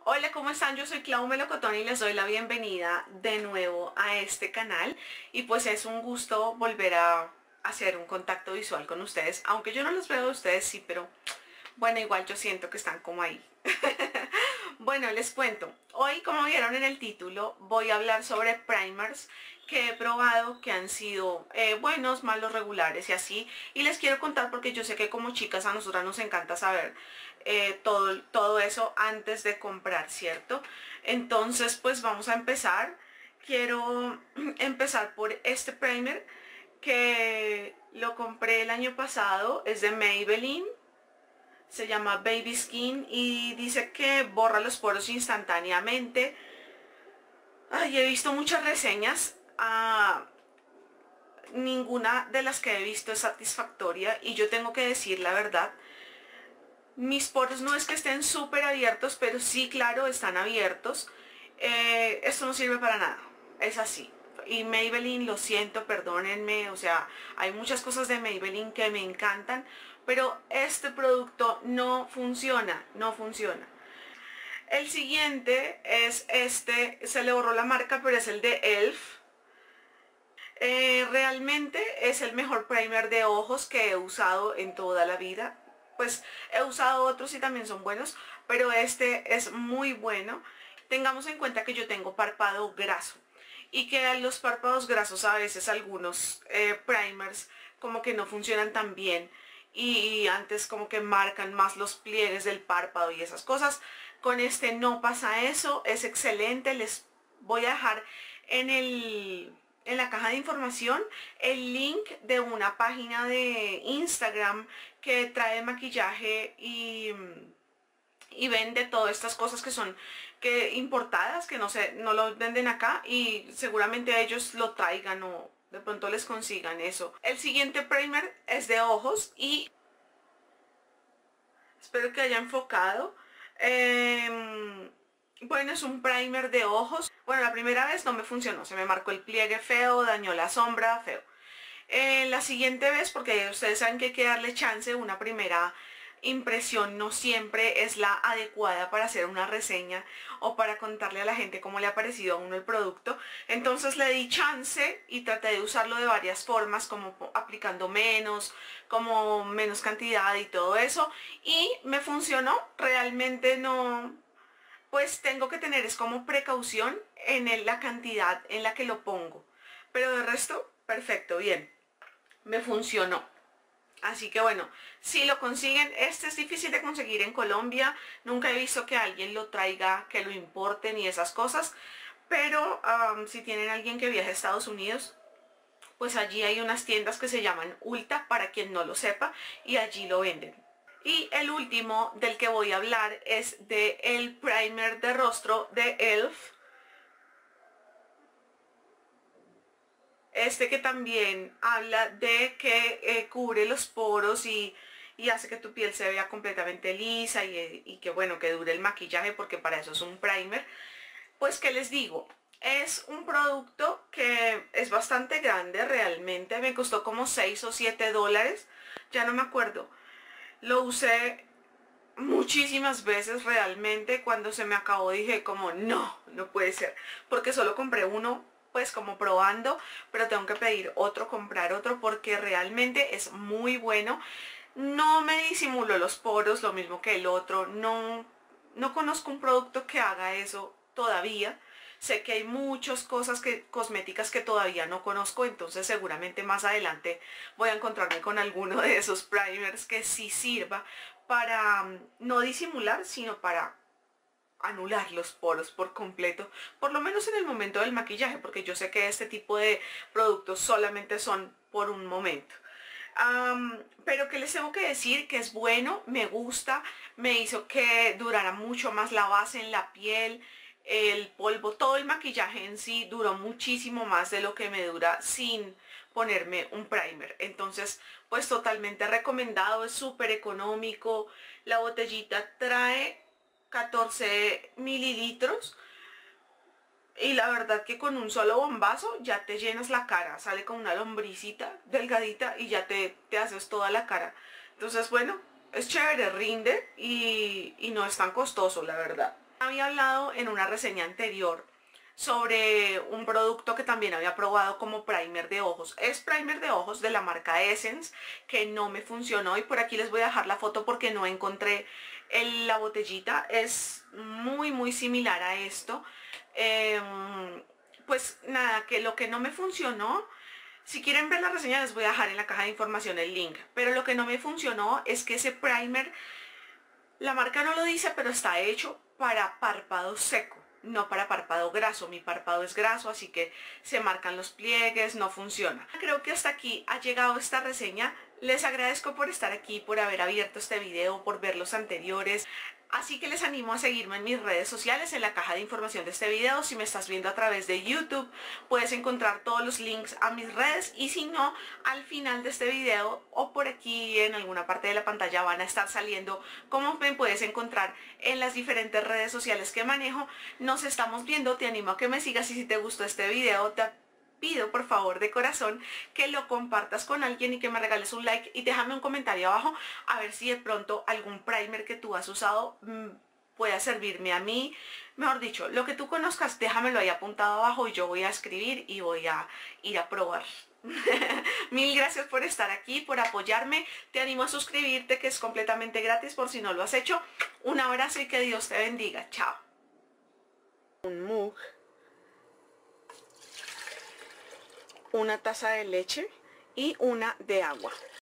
Hola, ¿cómo están? Yo soy Clau Melocotón y les doy la bienvenida de nuevo a este canal. Y pues es un gusto volver a hacer un contacto visual con ustedes. Aunque yo no los veo a ustedes, sí, pero bueno, igual yo siento que están como ahí. Bueno, les cuento. Hoy, como vieron en el título, voy a hablar sobre primers que he probado, que han sido buenos, malos, regulares y así. Y les quiero contar porque yo sé que como chicas a nosotras nos encanta saber todo eso antes de comprar, ¿cierto? Entonces, pues vamos a empezar. Quiero empezar por este primer que lo compré el año pasado. Es de Maybelline. Se llama Baby Skin y dice que borra los poros instantáneamente. Ay, he visto muchas reseñas. Ninguna de las que he visto es satisfactoria y yo tengo que decir la verdad. Mis poros no es que estén súper abiertos, pero sí, claro, están abiertos. Esto no sirve para nada. Es así. Y Maybelline, lo siento, perdónenme. O sea, hay muchas cosas de Maybelline que me encantan, pero este producto no funciona, no funciona. El siguiente es este, se le borró la marca, pero es el de ELF. Realmente es el mejor primer de ojos que he usado en toda la vida. Pues he usado otros y también son buenos, pero este es muy bueno. Tengamos en cuenta que yo tengo párpado graso y que los párpados grasos a veces algunos primers como que no funcionan tan bien y antes como que marcan más los pliegues del párpado y esas cosas. Con este no pasa eso, es excelente. Les voy a dejar en la caja de información el link de una página de Instagram que trae maquillaje y vende todas estas cosas que son importadas, que no lo venden acá y seguramente ellos lo traigan o de pronto les consigan eso. El siguiente primer es de ojos y espero que haya enfocado. Bueno, es un primer de ojos. Bueno, la primera vez no me funcionó, se me marcó el pliegue feo, dañó la sombra, feo. La siguiente vez, porque ustedes saben que hay que darle chance, una primera impresión no siempre es la adecuada para hacer una reseña o para contarle a la gente cómo le ha parecido a uno el producto. Entonces le di chance y traté de usarlo de varias formas, como aplicando menos, como menos cantidad y todo eso. Y me funcionó, realmente no, pues tengo que tener es como precaución en la cantidad en la que lo pongo. Pero de resto, perfecto, bien, me funcionó. Así que bueno, si lo consiguen, este es difícil de conseguir en Colombia. Nunca he visto que alguien lo traiga, que lo importen y esas cosas. Pero si tienen alguien que viaje a Estados Unidos, pues allí hay unas tiendas que se llaman Ulta, para quien no lo sepa, y allí lo venden. Y el último del que voy a hablar es de el primer de rostro de ELF. Este que también habla de que cubre los poros y hace que tu piel se vea completamente lisa y que bueno, que dure el maquillaje, porque para eso es un primer. Pues qué les digo, es un producto que es bastante grande realmente, me costó como 6 o 7 dólares, ya no me acuerdo. Lo usé muchísimas veces realmente. Cuando se me acabó dije como no, no puede ser, porque solo compré uno pues como probando, pero tengo que pedir otro, comprar otro, porque realmente es muy bueno. No me disimuló los poros, lo mismo que el otro. No conozco un producto que haga eso todavía. Sé que hay muchas cosas cosméticas que todavía no conozco, entonces seguramente más adelante voy a encontrarme con alguno de esos primers que sí sirva para no disimular, sino para anular los poros por completo, por lo menos en el momento del maquillaje, porque yo sé que este tipo de productos solamente son por un momento. Pero que les tengo que decir que es bueno, me gusta, me hizo que durara mucho más la base en la piel, el polvo, todo el maquillaje en sí duró muchísimo más de lo que me dura sin ponerme un primer. Entonces, pues totalmente recomendado, es súper económico. La botellita trae 14 mililitros y la verdad que con un solo bombazo ya te llenas la cara, sale con una lombricita delgadita y ya te haces toda la cara. Entonces bueno, es chévere, rinde y no es tan costoso, la verdad. Había hablado en una reseña anterior sobre un producto que también había probado como primer de ojos. Es primer de ojos de la marca Essence, que no me funcionó, y por aquí les voy a dejar la foto porque no encontré la botellita. Es muy similar a esto. Pues nada, que lo que no me funcionó, si quieren ver la reseña les voy a dejar en la caja de información el link, pero lo que no me funcionó es que ese primer, la marca no lo dice, pero está hecho para párpado seco, no para párpado graso. Mi párpado es graso, así que se marcan los pliegues, no funciona. Creo que hasta aquí ha llegado esta reseña. Les agradezco por estar aquí, por haber abierto este video, por ver los anteriores. Así que les animo a seguirme en mis redes sociales, en la caja de información de este video. Si me estás viendo a través de YouTube, puedes encontrar todos los links a mis redes, y si no, al final de este video o por aquí en alguna parte de la pantalla van a estar saliendo cómo me puedes encontrar en las diferentes redes sociales que manejo. Nos estamos viendo, te animo a que me sigas, y si te gustó este video, te pido por favor de corazón que lo compartas con alguien y que me regales un like, y déjame un comentario abajo a ver si de pronto algún primer que tú has usado pueda servirme a mí. Mejor dicho, lo que tú conozcas, déjamelo ahí apuntado abajo y yo voy a escribir y voy a ir a probar. Mil gracias por estar aquí, por apoyarme. Te animo a suscribirte, que es completamente gratis por si no lo has hecho. Un abrazo y que Dios te bendiga. Chao. Un mug, una taza de leche y una de agua.